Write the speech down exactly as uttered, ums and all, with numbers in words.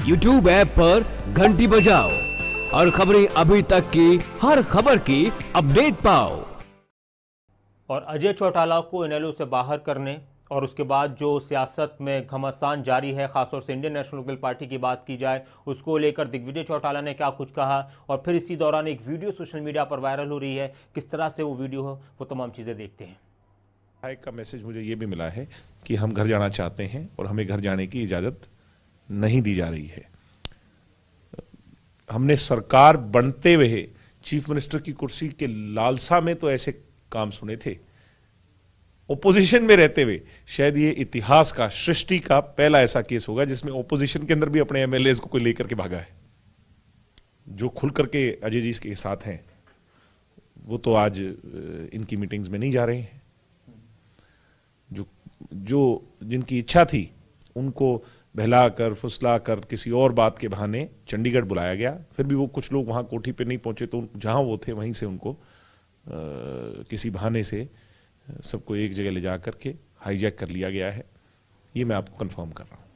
YouTube app पर घंटी बजाओ और खबरें अभी तक की हर खबर की अपडेट पाओ। और अजय चौटाला को इनेलो से बाहर करने और उसके बाद जो सियासत में घमासान जारी है, खासतौर से इंडियन नेशनल लोकदल पार्टी की बात की जाए, उसको लेकर दिग्विजय चौटाला ने क्या कुछ कहा और फिर इसी दौरान एक वीडियो सोशल मीडिया पर वायरल हो रही है, किस तरह से वो वीडियो हो, वो तमाम चीज़ें देखते हैं। एक का मैसेज मुझे ये भी मिला है कि हम घर जाना चाहते हैं और हमें घर जाने की इजाज़त नहीं दी जा रही है। हमने सरकार बनते हुए चीफ मिनिस्टर की कुर्सी के लालसा में तो ऐसे काम सुने थे, ओपोजिशन में रहते हुए शायद ये इतिहास का, सृष्टि का पहला ऐसा केस होगा जिसमें ओपोजिशन के अंदर भी अपने एमएलए को कोई लेकर के भागा है। जो खुल करके अजय जी के साथ हैं वो तो आज इनकी मीटिंग्स में नहीं जा रहे हैं। जो जो जिनकी इच्छा थी उनको बहला कर, फुसला कर, किसी और बात के बहाने चंडीगढ़ बुलाया गया, फिर भी वो कुछ लोग वहां कोठी पे नहीं पहुंचे तो जहां वो थे वहीं से उनको आ, किसी बहाने से सबको एक जगह ले जा करके हाईजैक कर लिया गया है। ये मैं आपको कंफर्म कर रहा हूं।